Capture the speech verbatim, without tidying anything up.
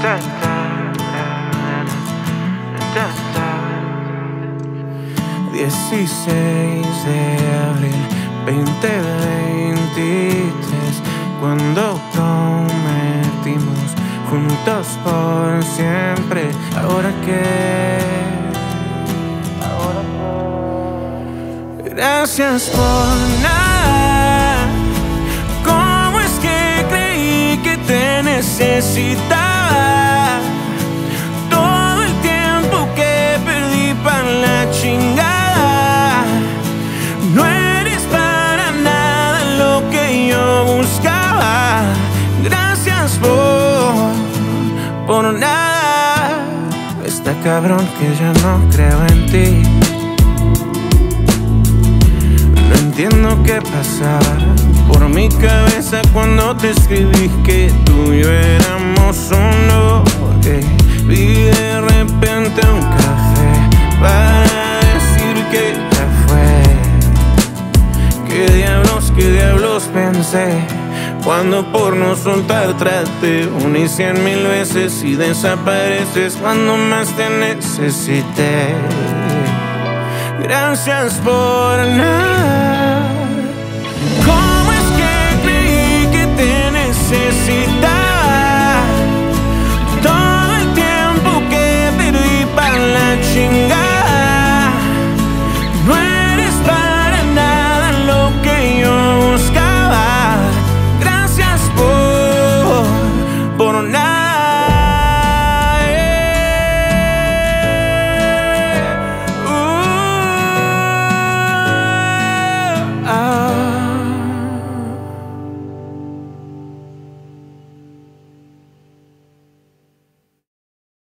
dieciséis de abril veinte veintitrés, cuando prometimos juntos por siempre. ¿Ahora qué? Gracias por nada. ¿Cómo es que creí que te necesitaba? Todo el tiempo que perdí para la chingada. No eres para nada lo que yo buscaba. Gracias por, por nada. Está cabrón que ya no creo en ti. No entiendo qué pasaba por mi cabeza cuando te escribí que tú y yo éramos uno. Okay. Vi de repente un café para decir que ya fue. ¿Qué diablos, qué diablos pensé cuando por no soltar traté una y cien mil veces y desapareces cuando más te necesité? Gracias por nada. ¿Cómo es que creí que te necesitaba?